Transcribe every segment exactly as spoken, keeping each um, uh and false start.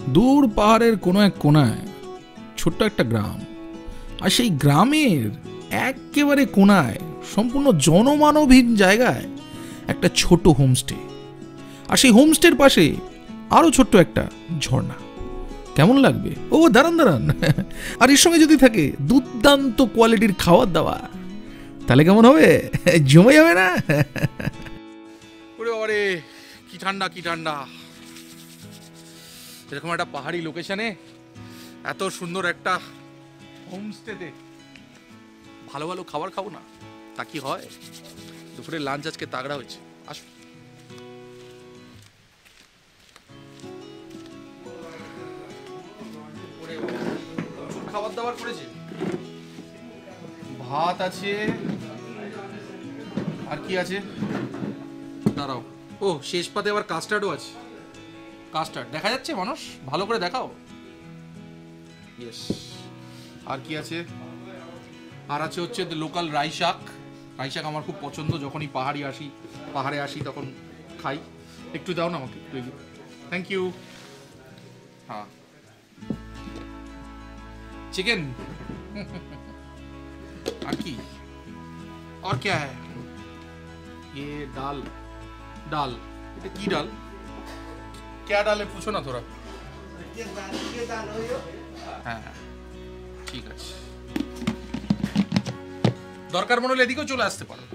দূর পাহাড়ের কোনো এক কোনায় ছোট্ট একটা গ্রাম, আর সেই গ্রামের একেবারে কোনায় সম্পূর্ণ জনমানবহীন জায়গায় একটা ছোট হোমস্টে, আর সেই হোমস্টের পাশে আরো ছোট্ট একটা ঝর্ণা। কেমন লাগবে? ও দাঁড়ান দাঁড়ান আর এর সঙ্গে যদি থাকে দুর্দান্ত কোয়ালিটির খাবার দাবার, তাহলে কেমন হবে? জমে যাবে না? ওরে ওরে কি ঠান্ডা কি ঠান্ডা! এরকম একটা পাহাড়ি লোকেশনে এত সুন্দর একটা হোমস্টেতে ভালো ভালো খাবার খাবো না, তা কি হয়? দুপুরে লাঞ্চ আজকে তাগড়া হয়েছে। আসো। খাবার দাবার করেছে, ভাত আছে, আর কি আছে দাঁড়াও, ও শেষ পাতে আবার কাস্টার্ডও আছে। কাস্টার্ড দেখা যাচ্ছে মানুষ? ভালো করে দেখাও। ইয়েস। আর কি আছে? আর আছে হচ্ছে লোকাল রাই শাক। রাই শাক আমার খুব পছন্দ, যখনই পাহাড়ি আসি পাহাড়ে আসি তখন খাই। একটু দাও না আমাকে, একটু। Thank you. হ্যাঁ, চিকেন। আর কি? और क्या है? ये दाल। डाल, এটা কি ডাল? क्या डाल है पूछो ना थोड़ा। হ্যাঁ ঠিক আছে, দরকার মনে হলে এদিকেও চলে আসতে পারো।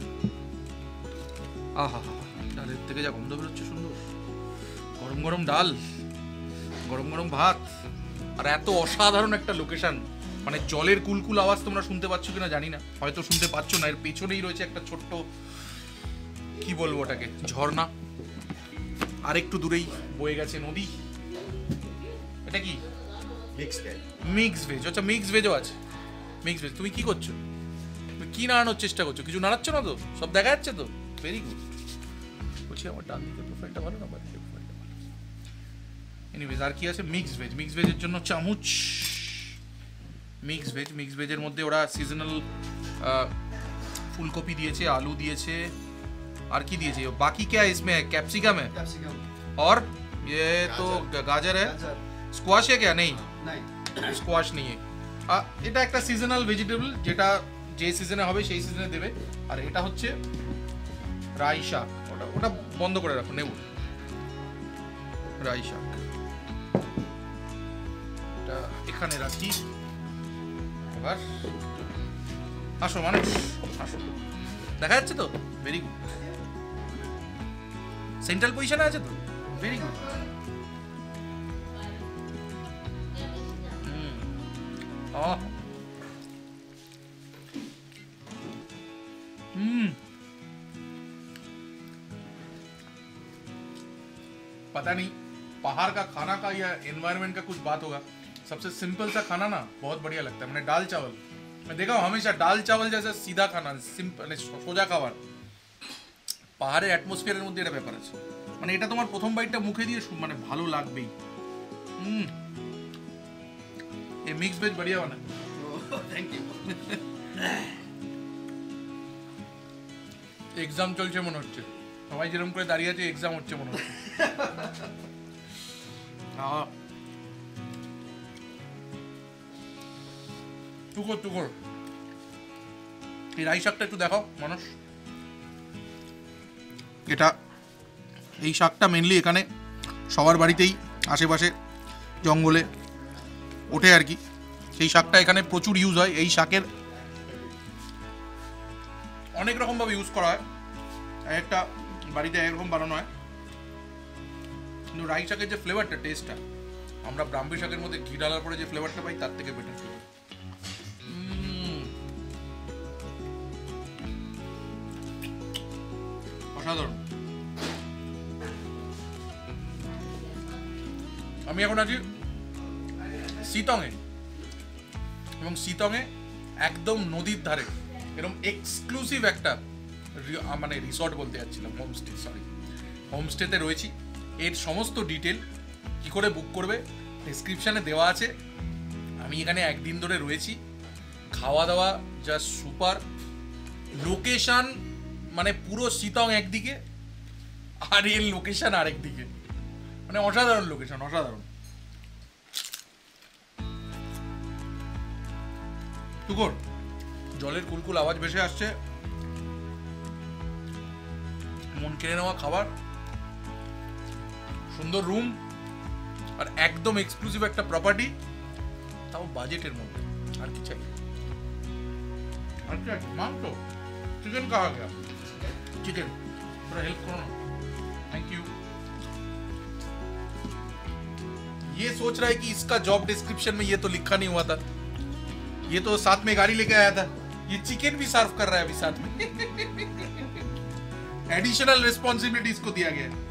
আহা, ডালের থেকে যা গন্ধ বেরোচ্ছে সুন্দর, গরম গরম ডাল, গরম গরম ভাত, আর এত অসাধারণ একটা লোকেশন। মানে জলের কুলকুল আওয়াজ তোমরা শুনতে পাচ্ছ কিনা জানি না, হয়তো শুনতে পাচ্ছ না। এর পেছনেই রয়েছে একটা ছোট্ট, কি বলবো ওটাকে, ঝর্ণা। আর একটু দূরেই বয়ে গেছে নদী। এটা কি? Mix veg. মিক্স ভেজ, আচ্ছা মিক্স ভেজও আছে। Mix veg. তুমি কি করছো? তুমি কি নাড়ানোর চেষ্টা করছো? কিছু নাড়াচ্ছ না তো? সব দেখা যাচ্ছে তো? Very good. বলছি আমার ডান দিকে প্রোফাইলটা ভালো না, বাম দিকে প্রোফাইলটা ভালো। এনিওয়েজ, আর কি আছে? Mix veg. মিক্স ভেজের জন্য চামচ। Mix veg. মিক্স ভেজের মধ্যে ওরা সিজনাল ফুলকপি দিয়েছে, আলু দিয়েছে, আর কি দিয়েছে? বাকি क्या है इसमें? कैप्सिकम है और ये तो गाजर है। स्क्वाश है क्या? नहीं नहीं, स्क्वाश नहीं है। এটা একটা সিজনাল ভেজিটেবল, যেটা যে সিজনে হবে সেই সিজনে দেবে। আর এটা হচ্ছে রাই শাক। ওটা ওটা বন্ধ করে রাখো, নেব রাই শাক। এটা এখানে রাখি। এবার আসো মানুষ, আসো। দেখা যাচ্ছে তো? Very good. সেন্ট্রাল পজিশনে আছে তো? Very good. हम्म पता नहीं पहाड़ का खाना का या एनवायरनमेंट का कुछ बात होगा। सबसे सिंपल सा खाना ना बहुत बढ़िया लगता है। मैंने दाल चावल मैं देखा हूँ हमेशा, दाल चावल जैसा सीधा खाना, सिंपल সোজা খাবার। পাহাড়ের অ্যাটমসফিয়ারের মধ্যে এটা ব্যাপার আছে। মানে এটা তোমার প্রথম বাইটটা মুখে দিয়ে মানে ভালো লাগবেই। হুম, এই মিক্স ভেজ बढ़िया বানা। Thank you. এক্সাম চলছে মনে হচ্ছে, সবাই যেরকম করে দাঁড়িয়ে আছে এক্সাম হচ্ছে মনে হচ্ছে। টুকর টুকর। এই রাই শাকটা একটু দেখাও মানুষ। এটা এই শাকটা মেনলি এখানে সবার বাড়িতেই আশেপাশে জঙ্গলে ওঠে আর কি। সেই শাকটা এখানে প্রচুর ইউজ হয়। এই শাকের অনেক রকমভাবে ইউজ করা হয়, একটা বাড়িতে একরকম বানানো হয়। কিন্তু রাই শাকের যে ফ্লেভারটা, টেস্টটা, আমরা ব্রাহ্মী শাকের মধ্যে ঘি ডালার পরে যে ফ্লেভারটা পাই তার থেকে বেটার ফ্লেভার। অসাধারণ। আমি এখন আছি সিটংয়ে, এবং সিটংয়ে একদম নদীর ধারে এরকম এক্সক্লুসিভ একটা মানে রিসর্ট বলতে যাচ্ছিলাম, হোমস্টে, সরি হোমস্টেতে রয়েছি। এর সমস্ত ডিটেল কি করে বুক করবে ডেসক্রিপশানে দেওয়া আছে। আমি এখানে একদিন ধরে রয়েছি, খাওয়া দাওয়া জাস্ট সুপার, লোকেশান মানে পুরো সিটং একদিকে আর এর লোকেশান আরেক দিকে, মানে অসাধারণ লোকেশান, অসাধারণ। টুকুর জলের কুলকুল আওয়াজ ভেসে আসছে, মন কেড়ে নেওয়া খাবার, সুন্দর রুম, আর একদম এক্সক্লুসিভ একটা প্রপার্টি, তাও বাজেটের মধ্যে। আর কি চাই? আর কি আছে? মাংস, চিকেন খাওয়া গেল, चिकन थोड़ा हेल्प करो ना, थैंक यू। ये सोच रहा है कि इसका जॉब डिस्क्रिप्शन में ये तो लिखा नहीं हुआ था, ये तो साथ में गाड़ी लेके आया था, ये चिकन भी सर्व कर रहा है अभी साथ में। एडिशनल रिस्पॉन्सिबिलिटी इसको दिया गया है।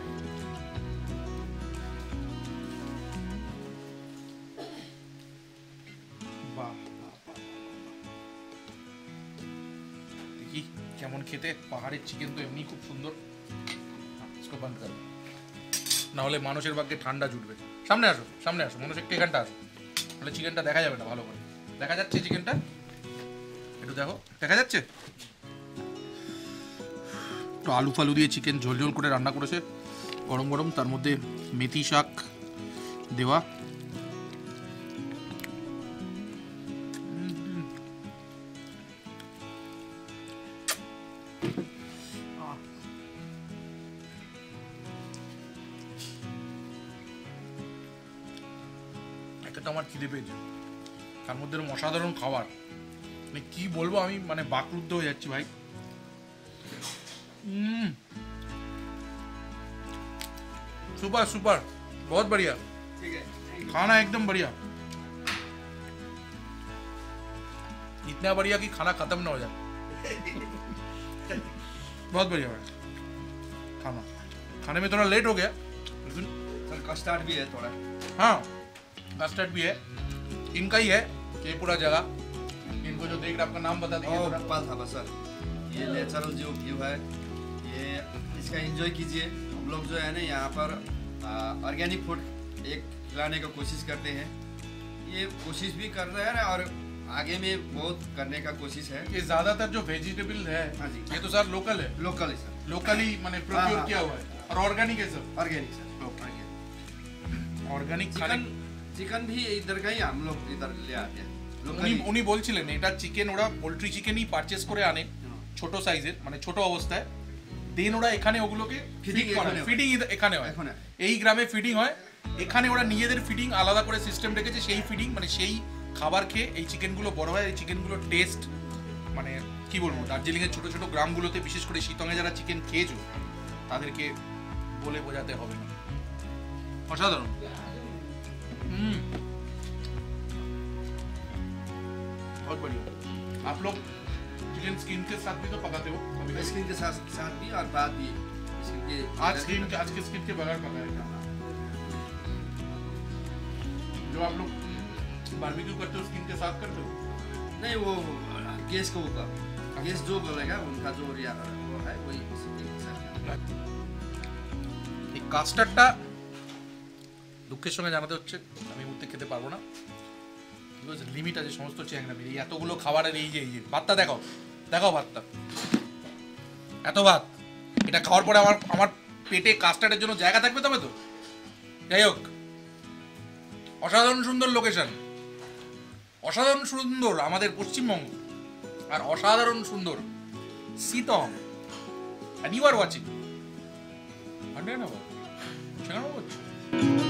কেমন খেতে, পাহাড়ের চিকেন তো এমনি খুব সুন্দর। इसको बंद करो, না হলে মানুষের ভাগ্যে ঠান্ডা জুটবে। সামনে আসো, সামনে আসো, মানুষ একটু এখানটা আসো, তাহলে চিকেনটা দেখা যাবে না ভালো করে। দেখা যাচ্ছে চিকেনটা? একটু দেখো, দেখা যাচ্ছে? তো আলু ফালু দিয়ে চিকেন ঝোল ঝোল করে রান্না করেছে, গরম গরম, তার মধ্যে মেথি শাক দেওয়া। আমার খিদে পেয়েছে, তার মধ্যে অসাধারণ খাবার, মানে কি বলবো আমি, মানে বাকরুদ্ধ হয়ে যাচ্ছি ভাই। सुपर सुपर, बहुत बढ़िया, ठीक है, खाना एकदम बढ़िया, इतना बढ़िया कि खाना खत्म ना हो जाए। बहुत बढ़िया भाई खाना, खाने में थोड़ा लेट हो गया लेकिन कस्टर्ड भी है थोड़ा। हाँ कस्टर्ड भी है, इनका ही है ये पूरा जगह। इनको जो देख रहे आपका नाम बता दीजिए थोड़ा। गोपाल थापा सर, ये नेचुरल जो व्यू है, ये इसका एंजॉय कीजिए। हम लोग जो है ना यहाँ पर ऑर्गेनिक फूड एक खिलाने का कोशिश करते हैं, ये कोशिश भी कर रहे हैं और आगे में बहुत करने का कोशिश है। ये ज्यादातर जो वेजिटेबल है, हाँ जी, ये तो सर लोकल है, लोकल है सर, लोकली माने प्रोक्योर हाँ, किया हुआ है, और ऑर्गेनिक है sir, organic sir. Organic chicken chicken भी इधर का ही हम लोग इधर ले आते हैं। উনি উনি বলছিলেন এটা চিকেন ওরা পোল্ট্রি চিকেনই পারচেজ করে আনে ছোট সাইজের, মানে ছোট অবস্থায়, দেন ওরা এখানে ওগুলোকে ফিডিং করে, ফিডিং এখানে হয়, এই গ্রামে ফিডিং হয়, এখানে ওরা নিজেদের ফিডিং আলাদা করে সিস্টেম রেখেছে, সেই ফিডিং মানে সেই খাবার খেয়ে এই চিকেনগুলো বড় হয়। এই চিকেনগুলোর টেস্ট মানে কি বলবো, দার্জিলিং এর ছোট ছোট গ্রামগুলোতে, বিশেষ করে শীতঙে যারা চিকেন খেয়েছো তাদেরকে বলে বোঝাতে হবে না, অসাধারণ। হুম, बहुत बढ़िया। आप लोग चिकन स्किन के साथ भी तो पकाते हो कभी? स्किन के साथ साथ भी और बाद भी स्किन के, आज स्किन के आज के स्किन के बगैर पकाएगा। जो आप लोग बारबेक्यू करते हो स्किन के साथ करते हो? नहीं, वो गैस के ऊपर, गैस जो बोलेगा उनका जो रिया वो है वही स्किन के साथ। এই কাস্টার্ডটা দুঃখের সঙ্গে জানাতে হচ্ছে আমি মুহূর্তে খেতে পারবো না, লিমিট আছে সমস্ত চ্যাংরা এই এতগুলো খাবারের। এই যে এই যে ভাতটা দেখাও, দেখাও ভাতটা, এত ভাত, এটা খাওয়ার পরে আমার আমার পেটে কাস্টার্ডের জন্য জায়গা থাকবে তবে তো। যাই হোক, অসাধারণ সুন্দর লোকেশন, অসাধারণ সুন্দর আমাদের পশ্চিমবঙ্গ, আর অসাধারণ সুন্দর Sittong, and you are watching. সেখানে হচ্ছে